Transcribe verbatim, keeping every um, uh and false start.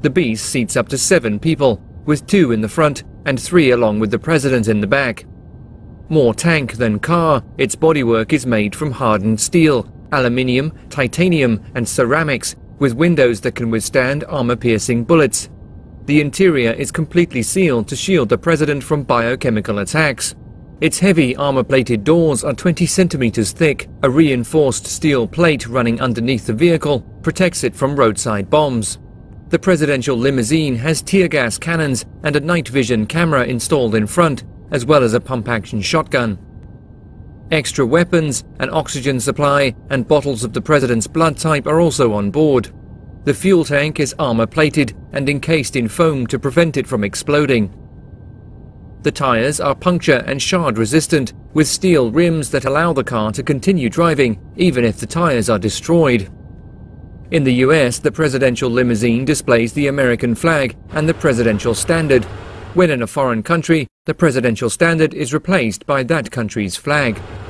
The Beast seats up to seven people, with two in the front and three along with the president in the back. More tank than car, its bodywork is made from hardened steel, aluminium, titanium and ceramics, with windows that can withstand armor-piercing bullets. The interior is completely sealed to shield the president from biochemical attacks. Its heavy armor-plated doors are twenty centimeters thick. A reinforced steel plate running underneath the vehicle protects it from roadside bombs. The presidential limousine has tear gas cannons and a night vision camera installed in front, as well as a pump-action shotgun. Extra weapons, an oxygen supply, and bottles of the president's blood type are also on board. The fuel tank is armor-plated and encased in foam to prevent it from exploding. The tires are puncture and shard-resistant, with steel rims that allow the car to continue driving even if the tires are destroyed. In the U S, the presidential limousine displays the American flag and the presidential standard. When in a foreign country, the presidential standard is replaced by that country's flag.